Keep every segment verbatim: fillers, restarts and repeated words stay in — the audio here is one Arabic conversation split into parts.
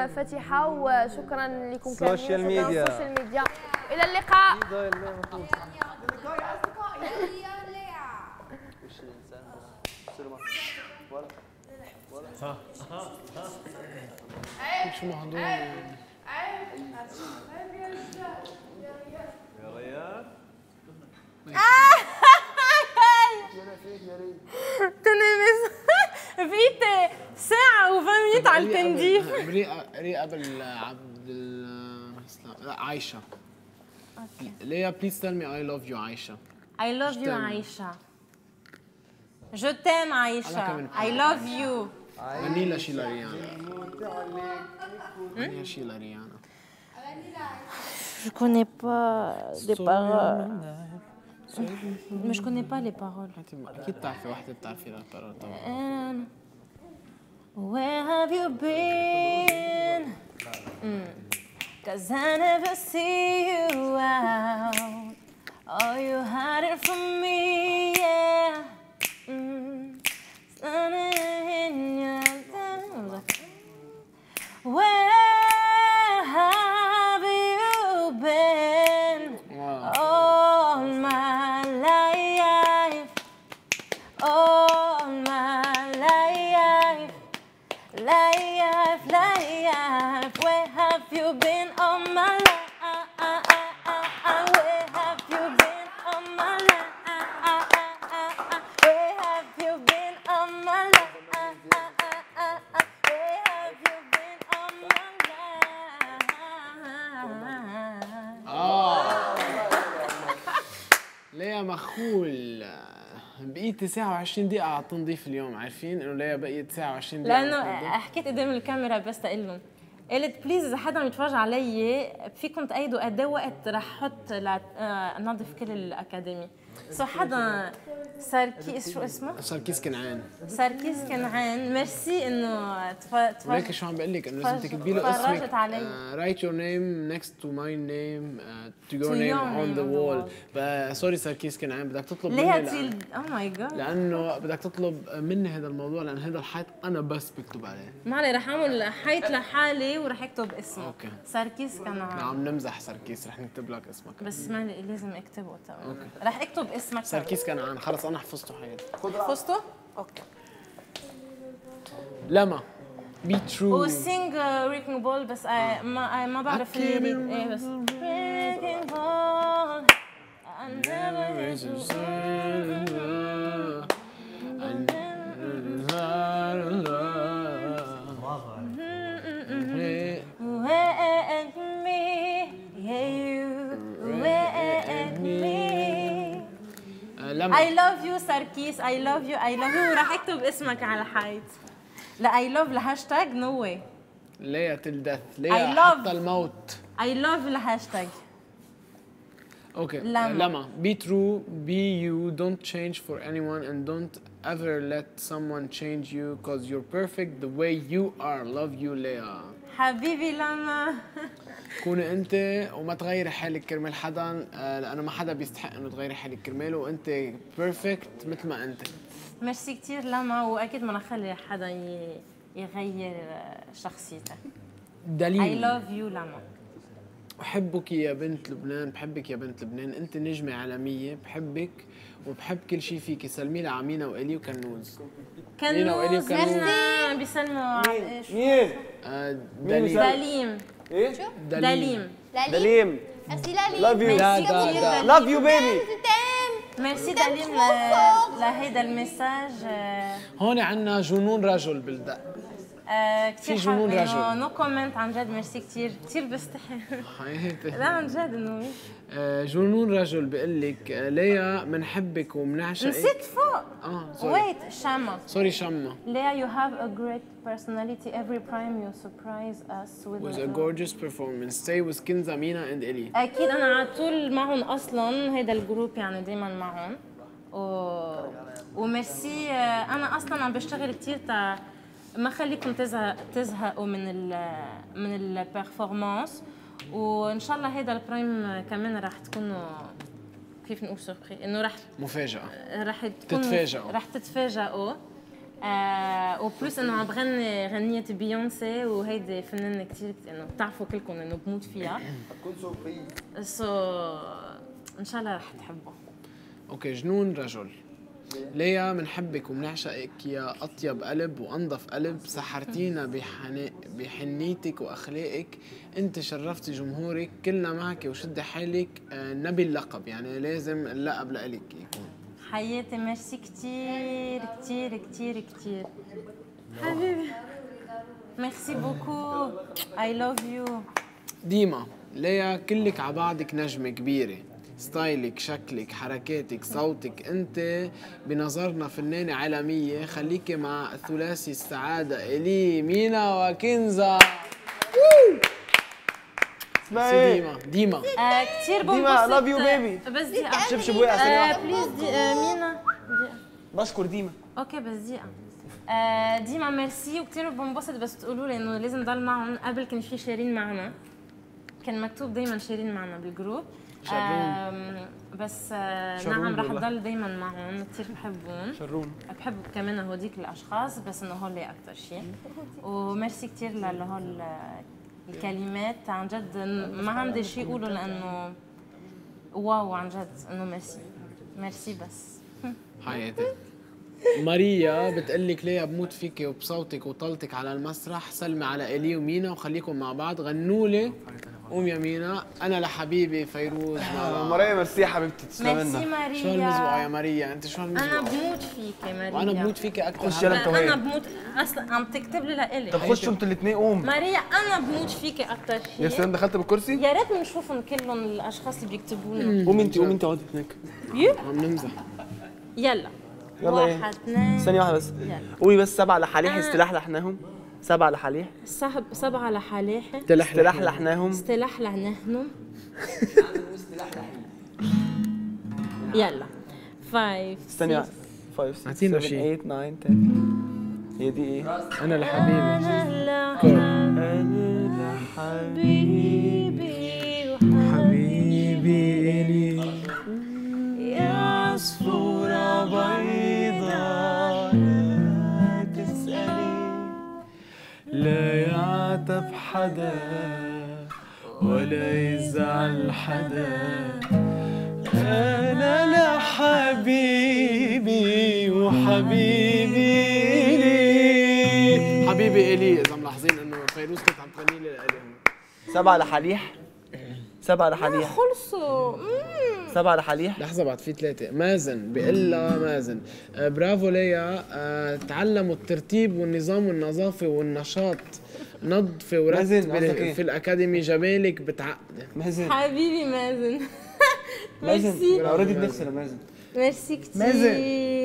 فاتحه وشكرا لكم كاملين. سوشيال ميديا السوشيال ميديا. الى اللقاء. صح شو موضوع يا ريان تنمس بقيت ساعة وثمانية على التنظيف. ري قبل عبد السلام لا عايشة. ليا بليز تيل مي اي لاف يو عايشة. I love you عايشة. Je t'aime عايشة. I love you. غني شي لريانا. غني شي لريانا. Je connais pas les paroles. Mais je connais pas les paroles. أكيد بتعرفي واحدة بتعرفي البارول طبعا. Where have you been? Mm. Cause I never see you out. Oh, you hiding from me, yeah. Mm. In your where have you been? Wow. All my life, all my life, life, life. Where have you been all my life? Where have you been all my life? Where have you been all my life? Where have you been all my life? آه ليا مخول بقيت ساعة وعشرين دقيقة على التنظيف اليوم. عارفين إنه ليا بقيت ساعة وعشرين دقيقة؟ لأنه حكيت قدام الكاميرا بس تقول لهم قلت بليز إذا حدا عم يتفرج علي فيكم تأيدوا قد ايه وقت رح أحط لنظف كل الأكاديمي. سو حدا ساركيس شو اسمه؟ ساركيس كنعان. ساركيس كنعان ميرسي إنه تفرج. ولكن شو عم بقول لك إنه لازم تكتبي له اسمك. فرجت علي. uh, write your name next to my name uh, to your name on the wall. سوري ساركيس كنعان بدك تطلب مني. ليه تيل او ماي جاد. لأنه بدك تطلب مني هذا الموضوع لأن هذا الحيط أنا بس بكتب عليه. ما علي رح أعمل حيط لحالي ورح أكتب اسمه. أوكي. ساركيس كنعان. عم نمزح ساركيس رح نكتب لك اسمك. بس ما لازم أكتبه تمام. أوكي. رح أكتب اسمك. ساركيس كنعان خلص أنا حفظته حياتي. حفظته؟ أوكي. لما بي ترو وسينج ريكينج بول بس ما ما بعرف الليريك ايه بس ريكينج بول I never raised a soul I never wet me yeah you wet me I love you ساركيس I love you I love you ورح اكتب اسمك على الحيط. لا I love الهاشتاج no way. ليه till death ليه حتى الموت. I love الهاشتاج. اوكي لما. لما be true be you don't change for anyone and don't ever let someone change you cause you're perfect the way you are love you ليا. حبيبي لما كوني انت وما تغيري حالك كرمال حدا لانه ما حدا بيستحق انه تغيري حالك كرماله وانت بيرفكت مثل ما انت. ميرسي كثير لما واكيد ما نخلي حدا يغير شخصيته. دليل I love you لما. بحبك يا بنت لبنان بحبك يا بنت لبنان انت نجمة عالمية بحبك وبحب كل شيء فيكي. سلمي لي عمينة وإلي وكنوز. كنوز ميرسي بيسلموا على ايش؟ مين؟ دليم. دليم. ايه؟ دليم. دليم. ميرسي لالي. لاف يو. لاف يو بيبي. ميرسي دليم لهيدا المساج. هون عنا جنون رجل بالدق. آه كثير في جنون رجل. نو كومنت عن جد ميرسي كثير كثير بستحي. حياتي. لا عن جد انه آه جنون رجل بقول لك آه ليا بنحبك وبنعشقك. نسيت فوق. اه سوري. ويت شما. سوري شما. ليا you have a great personality every prime you surprise us with, with a gorgeous performance. Stay with كنزة مينا and إلي. اكيد انا على طول معهم اصلا هيدا الجروب يعني دائما معهم. و... وميرسي انا اصلا عم بشتغل كثير تا ما خليكم تزهق تزهقوا من ال من البرفورمانس وان شاء الله هذا البرايم كمان راح تكونوا كيف نقول سوربري انه راح مفاجأة راح تكون تتفاجئوا راح تتفاجئوا آه وبلس انه عم بغني غنية بيونسي وهيدي فنانة كثير انه بتعرفوا كلكم انه بموت فيها. هتكون سوربريز. سو ان شاء الله رح تحبوا. اوكي جنون رجل. ليا منحبك ومنعشقك يا اطيب قلب وانظف قلب، سحرتينا بحن... بحنيتك واخلاقك، انت شرفتي جمهورك، كلنا معك وشدي حالك. آه نبي اللقب، يعني لازم اللقب لإلك يكون. حياتي ميرسي كتير كتير كتير كتير حبيبي. ميرسي بوكو. اي لاف يو. ديما ليا كلك عبعضك نجمة كبيرة، ستايلك، شكلك، حركاتك، صوتك، انت بنظرنا فنانة عالمية. خليكي مع ثلاثي السعادة إلي، مينا، وكنزة. اسمها سي ايه؟ ديما ديما آه كتير بنبسط. ديما لاف يو بيبي. بس دقيقة. شبشب وقع ثانية آه واحدة. بليز دي آه مينا دقيقة. بشكر ديما. اوكي بس دقيقة. آه ديما ميرسي وكتير بنبسط بس تقولوا لي انه لازم ضل معهم. قبل كان في شيرين معنا، كان مكتوب دايما شيرين معنا بالجروب. آه بس آه نعم رح ضل دايما معهم، كثير بحبهم. شرون. بحب كمان هوديك الاشخاص بس انه هول اكثر شيء. وميرسي كثير لهول الكلمات، عن جد ما عندي شيء اقوله لانه واو عن جد انه ميرسي ميرسي بس. حياتي. ماريا بتقلك ليا بموت فيكي وبصوتك وطلتك على المسرح، سلمي على إلي ومينا وخليكم مع بعض، غنولي. قوم يا مينا، انا لحبيبي فيروز. ماريا ميرسي يا حبيبتي، تسلمي ميرسي لنا. ماريا. شو هالمزوقة يا ماريا؟ انت شو هالمزوقة؟ انا بموت فيكي ماريا. وانا بموت فيكي اكثر. خش يلا انت وهي. انا بموت اصلا عم تكتب لي لإلي. طب خشوا انتوا الاثنين. قوم ماريا انا بموت فيكي اكثر شيء. يا سلام. دخلت بالكرسي. يا ريت نشوفهم كلهم الاشخاص اللي بيكتبوا لنا. قومي انت، قومي انت اقعدي هناك. عم نمزح. يلا يلا ايه؟ واحد اثنين. ثانية واحدة بس. يلا. قولي بس سبعة لحاليح آه. استلحلحناهم. سبعة لحاليح صاحب سبعة لحاليحة. استلحلحناهم. استلحلحناهم. يلا فايف. استني واحدة. خمسة ستة اعطينا سبعة شيء. ثمانية تسعة عشرة. هي دي ايه؟ انا لحبيبي. انا لحبيبي حبيبي إلي يا عصفورة بيضاء، لا تسألي، لا يعتب حدا ولا يزعل حدا. أنا لحبيبي وحبيبي إلي. حبيبي إلي، إذا ملاحظين إنه فيروز كانت عم تغني لي لإلهم. سبعة لحاليح. سبعة لحاليح. خلصوا. سبعة لحاليح. لحظة بعد في ثلاثة. مازن بيقول لها مازن آه برافو ليا، آه تعلموا الترتيب والنظام والنظافة والنشاط، نظفة مازن، ورتب قصدك إيه؟ في الأكاديمي، جمالك بتعقد. مازن. حبيبي مازن. مازن ميرسي اوريدي بنغسل يا مازن. ميرسي كتير. مازن.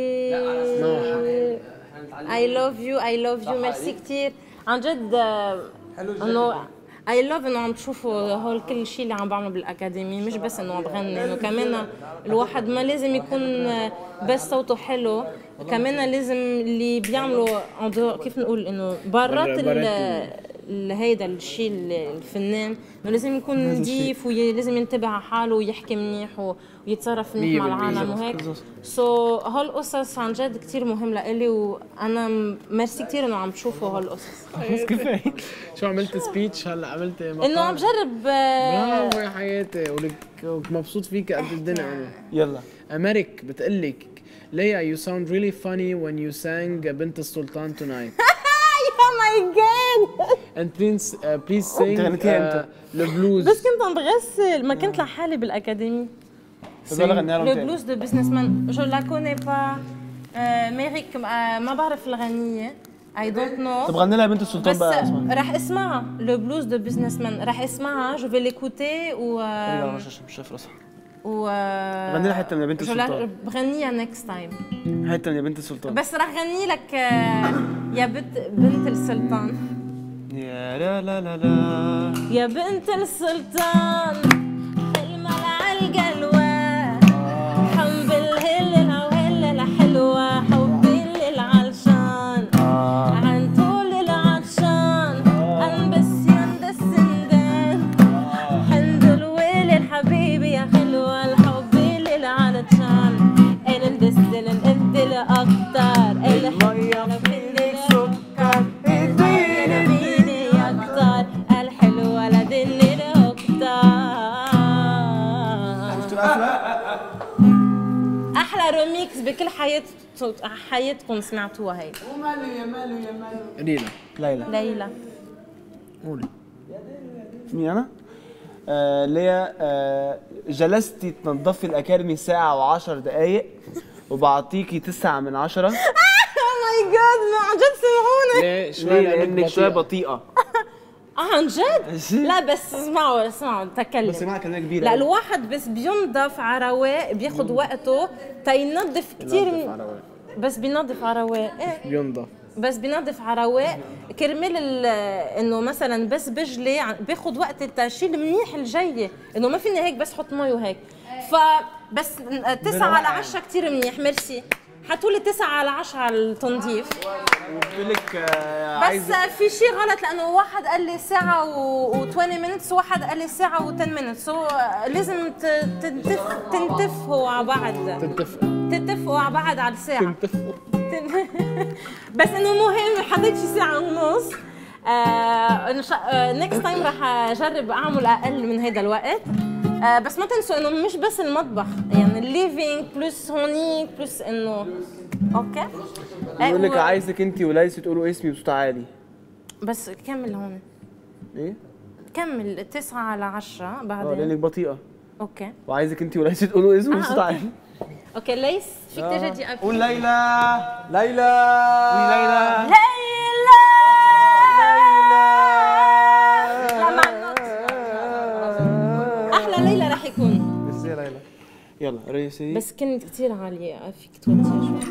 اي لاف يو اي لاف يو ميرسي كتير عن جد. انه اي لاف انه عم تشوفوا هول كل شيء اللي عم بعمله بالاكاديمي، مش بس انه عم بغني، انه كمان الواحد ما لازم يكون بس صوته حلو، كمان لازم اللي بيعملوا كيف نقول انه برات ال هيدا الشيء الفنان انه لازم يكون نظيف ولازم ينتبه على حاله ويحكي منيح ويتصرف منيح مع العالم وهيك. سو هالقصص عن جد كثير مهم لإلي، وانا ميرسي كثير انه عم تشوفوا هالقصص. بس كفايه. شو عملت سبيتش هلا؟ عملت مقال؟ انه عم جرب. برافو يا حياتي، ولك مبسوط فيك قد الدنيا انا. يلا. أمريك بتقلك ليا you sound really funny when you sang بنت السلطان tonight. Oh my god. And please uh, please sing غنيتيها uh, البلوز. بس كنت عم بغسل، ما كنت لحالي بالاكاديمي. طب يلا غنيها لهم لو تاني. بلوز دو بزنس مان جو لا كوني با. ميريك ما بعرف الغنية. اي دونت نو. طب غني لها بنت السلطان بس بقى اسمها. رح اسمعها لو بلوز دو بزنس مان، رح اسمعها جو في ليكوتي و لا مش مش شايف راسها. و غني لها حته من بنت السلطان. بغنيها نكست تايم. حته من بنت السلطان. بس رح غني لك يا بنت بنت السلطان. يا لا لا لا لا يا بنت السلطان حلمة العالقلوة، حب الهلة وهلة حلوة، حبي للعلشان عن طول العطشان، انبس يندس سندان، حمد الويل الحبيبي يا خلوة، الحبي للعطشان، الندس الندل اكتر، الحب ريميكس بكل حياة حياتكم سمعتوها هي. وماله يا ماله يا ماله. ليلى. ليلى. ليلى. قولي. مين انا؟ آه ليا آه جلستي تنظفي الاكاديمي ساعة وعشر دقايق وبعطيكي تسعة من عشرة. اوه ماي جاد ما عن جد سمعوني. ليه شوي لانك شوية بطيئة. اه عن جد؟ لا بس اسمعوا اسمعوا تكلم. بس معك كلمة كبيرة. لا الواحد بس بينظف على رواق بياخد وقته تينظف كثير من... بس بينظف على رواق ايه بينظف بس بينظف على رواق كرمال انه مثلا بس بجلي بياخد وقت التشيل منيح الجايه انه ما فيني هيك بس حط مي وهيك فبس تسعة على عشرة كثير منيح ميرسي حطوا لي تسعة على عشرة على التنظيف. بقول لك بس في شيء غلط لانه واحد قال لي ساعه و20 مينتس وواحد قال لي ساعه و10 مينتس سو لازم تنتف تنتفقوا على بعض تنتفقوا تتفقوا على بعض على الساعه تنتفقوا بس انه مهم حطيت شي ساعه ونص. نكست تايم رح اجرب اعمل اقل من هيدا الوقت. آه بس ما تنسوا انه مش بس المطبخ يعني الليفينج بلس هونيك بلس انه اوكي. بقول لك عايزك انت وليسي تقولوا اسمي بصوت عالي. بس كمل هون. ايه؟ كمل تسعة على عشرة بعدين. اه لانك بطيئة. اوكي. وعايزك انت وليسي تقولوا اسمي بصوت عالي. اوكي ليس فيك ترجع دي قول ليلى. ليلى. قولي ليلى. ليلى. احلى ليلى رح يكون. بس يا ليلى. يلا ريسي. بس كنت كثير عالية فيك توطيها شوي.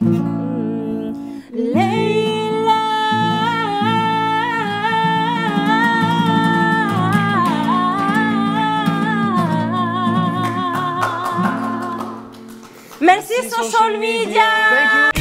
ليلى. ميرسي سوشيال ميديا.